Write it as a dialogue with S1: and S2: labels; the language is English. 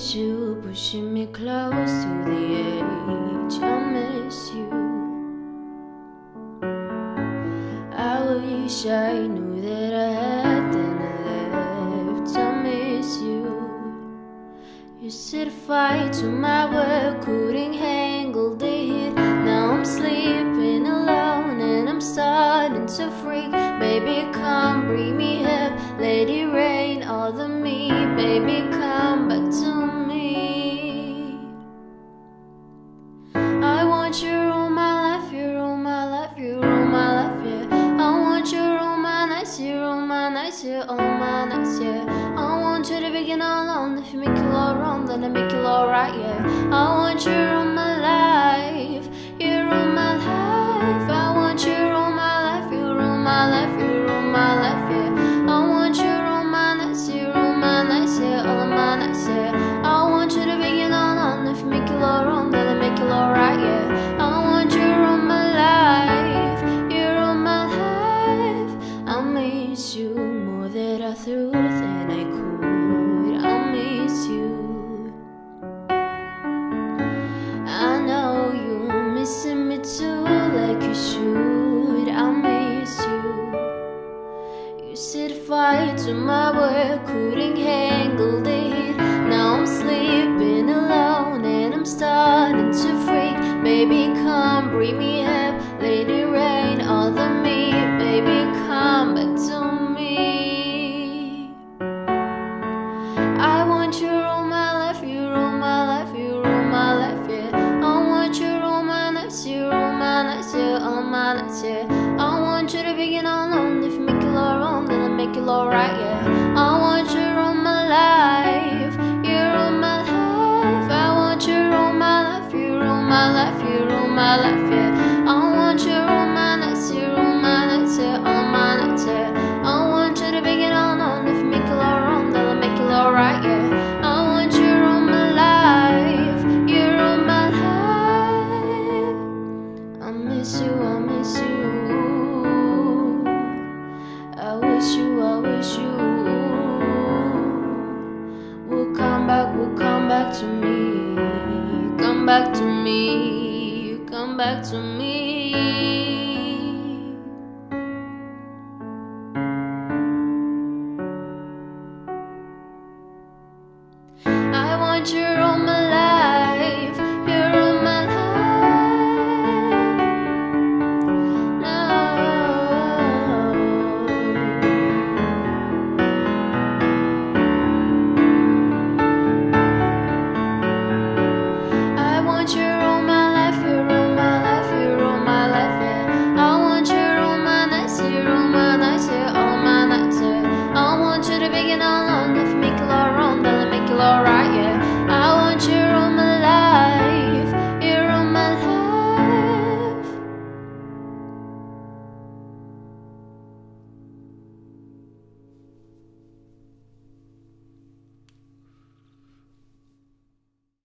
S1: miss you, pushing me close to the edge. I miss you. I wish I knew that I hadn't left. I miss you. You set fire to my world, couldn't handle the heat. Now I'm sleeping alone and I'm starting to freak. Baby, come bring me up, let it rain all of me. Baby, come back to me. I want you all my life, you all my life, you all my life, yeah. I want you all my nights, you all my nights, you all my nights, yeah. I want you to begin alone. If you make it all wrong, then I make it all right, yeah. I want you all my life, you're all my life. I want you all my life, you're all my life, you're all my life, yeah. I want you all my nights, you're all my nights, yeah, all of my nights, yeah. I want you to begin alone. If you make it all wrong, then I make it all right, yeah. I want you all my life, you're all my life. I miss you more than I threw than I could. I miss you. I know you're missing me too, like you should. I miss you. You set fire to my world, couldn't handle the heat. Now I'm sleeping alone and I'm starting to freak. Baby, come bring me up, let it rain all of me. Baby, come back to me. I want you all my life, you all my life, you all my life, yeah. I want you all my nights, you all my nights, yeah, all my nights, yeah. I want you to begin alone. If you make it all wrong, then I make it all right, yeah. I want you all my life, you're all my life. I want you all my life, you're all my life, you're all my life, yeah. I want you all my nights, you're all my nights, yeah, all my nights, yeah. I want you to begin alone. If you make it all wrong, then I make it all right, yeah. I want you all my life, you're all my life. I miss you, I miss you. I wish you, I wish you will come back to me. Come back to me, come back to me.